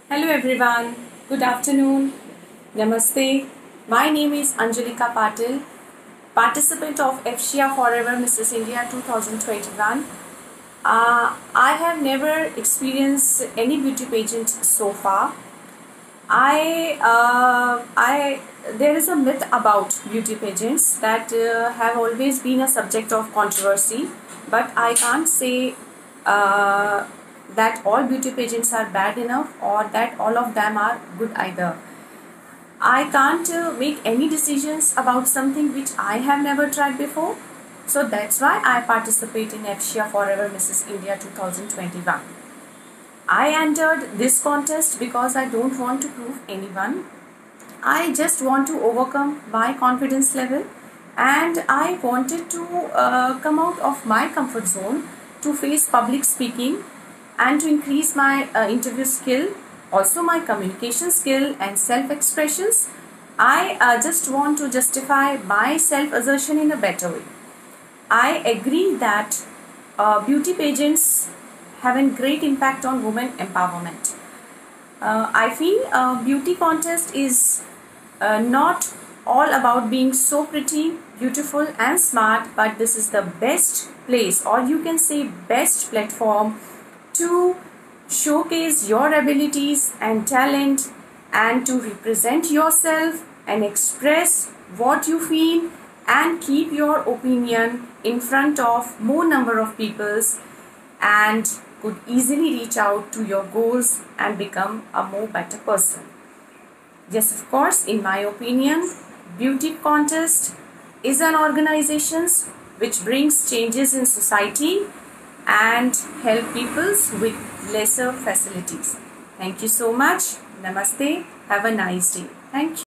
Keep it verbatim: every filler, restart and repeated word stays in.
Hello everyone, good afternoon, Namaste. My name is Anjalika Patil, participant of F S H I A Forever Missus India twenty twenty-one. Uh, I have never experienced any beauty pageant so far. I, uh, I, there is a myth about beauty pageants that uh, have always been a subject of controversy, but I can't say uh, that all beauty pageants are bad enough or that all of them are good either. I can't uh, make any decisions about something which I have never tried before. So that's why I participate in F S H I A Forever Missus India twenty twenty-one. I entered this contest because I don't want to prove anyone. I just want to overcome my confidence level, and I wanted to uh, come out of my comfort zone to face public speaking and to increase my uh, interview skill, also my communication skill and self-expressions. I uh, just want to justify my self-assertion in a better way. I agree that uh, beauty pageants have a great impact on women empowerment. Uh, I feel uh, beauty contest is uh, not all about being so pretty, beautiful and smart, but this is the best place, or you can say best platform, to showcase your abilities and talent and to represent yourself and express what you feel and keep your opinion in front of more number of peoples, and could easily reach out to your goals and become a more better person. Yes, of course, in my opinion, beauty contest is an organization which brings changes in society and help people with lesser facilities. Thank you so much. Namaste. Have a nice day. Thank you.